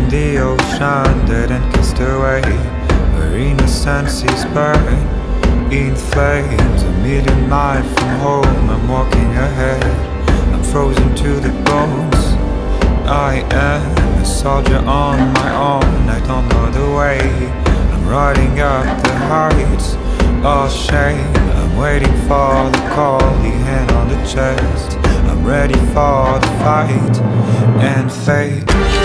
the ocean, dead and cast away, where innocence is burned in flames. A million miles from home, I'm walking ahead, I'm frozen to the bones. I am a soldier on my own, I don't know the way, I'm riding up the heights of shame. I'm waiting for the call, the hand on the chest, I'm ready for the fight and fate.